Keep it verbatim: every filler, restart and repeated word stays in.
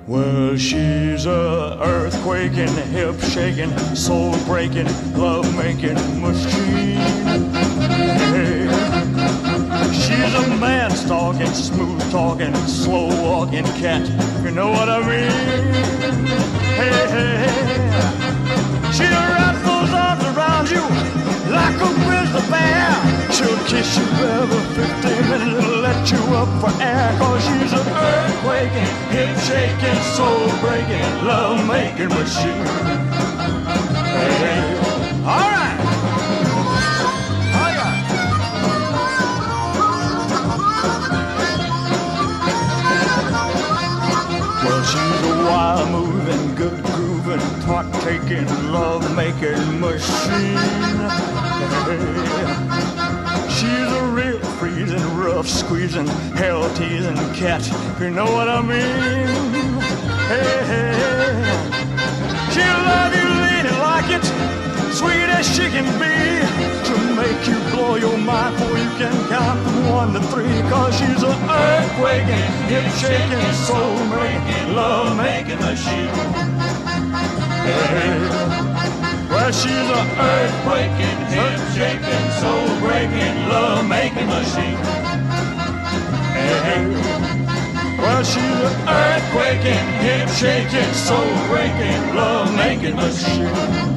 Well, she's a earthquaking, hip-shaking, soul-breaking, love-making machine. Hey. She's a man-stalking, smooth-talking, slow-walking cat. You know what I mean? Hey, hey, hey. She'll wrap those arms around you like a grizzly bear. She'll kiss you every fifteen minutes and let you up for air. Cause she's an earthquaking, hip-shaking, soul-breaking, love-making machine. Hey, hey. All right. All right. Well, she's a wild-moving, good-grooving, talk-taking, love-making machine. Hey. She's a real freezing, rough squeezing, hell teasing cat. You know what I mean? Hey, hey, hey. She'll love you leaning like it, sweet as she can be. She'll make you blow your mind before you can count from one to three. Cause she's an earthquaking, hip-shaking, soul-making, love-making machine. Hey. Well, she's an earthquaking, hip-shaking, soul-breaking, love-making machine. Hey. Well, she's an earthquaking, hip-shaking, soul-breaking, love-making machine.